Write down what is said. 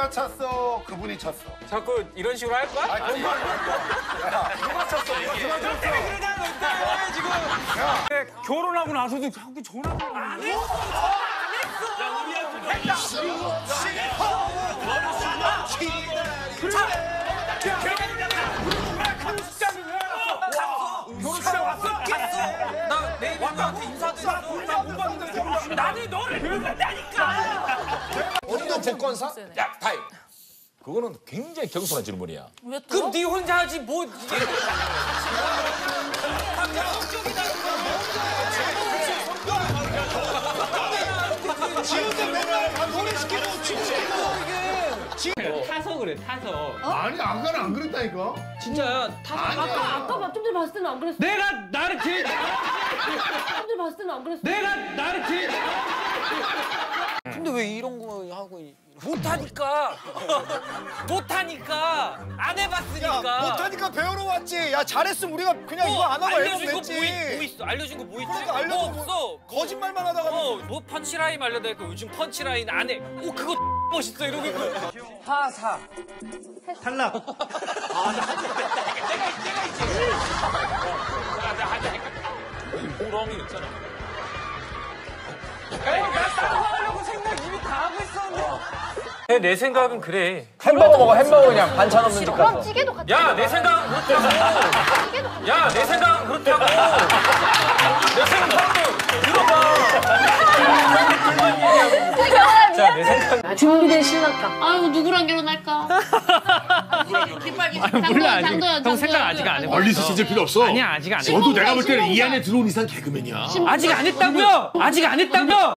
네가 찼어, 그분이 찼어. 자꾸 이런 식으로 할 거야? 아니, 그건 야, 누가 찼어? 누가 찼어? 지금. 결혼하고 나서도 자꾸 전화를 안 해. 결혼식장 왔어? 나 내일 너한테 인사드렸어. 나못 봤는데. 나는 너를 모른다니까. 본인도 복권사? 야, 타임. 그거는 굉장히 경솔한 질문이야. 왜 또? 그럼 네 혼자 하지 뭐. 지금도 맨날 노래 시키고 춤 시키고. 타서 그래, 타서. 아니, 아까는 안 그랬다니까. 진짜 타서. 아까 좀 전에 봤을 때는 안 그랬어. 내가 나를 제일 좀 전에 봤을 때는 안 그랬어. 내가 나를 제일 근데 왜 이런 거 하고 못하니까. 못하니까. 안 해봤으니까. 못하니까 배우러 왔지. 야 잘했으면 우리가 그냥 이거 안 하고 앨범 알려준 거 냈지. 뭐 있어? 알려준 거 뭐 있지? 그러니까 알려준 뭐 거 없어. 거짓말만 하다가 뭐 펀치라인 알려달까? 요즘 펀치라인 안 해. 오 그거 멋있어 이러고 있고. 하사. 탈락. 호랑이 있잖아. 내 생각은 그래. 햄버거 먹어, 햄버거 그냥 반찬 없는 집 그럼 가서. 찌개도 같이. 야, 내 생각은 그렇다고. 야, 내 생각은 그렇다고. 내 생각도 들어봐. 자, 내 생각. 준비된 신랑감. 아유 누구랑 결혼할까? 몰라 아직. 장도연, 형 생각 아직 안 해. 멀리서 찾을 필요 없어. 아니야 아직 안 해. 너도 내가 볼 때는 이 안에 들어온 이상 개그맨이야. 아직 안 했다고요. 아직 안 했다고요.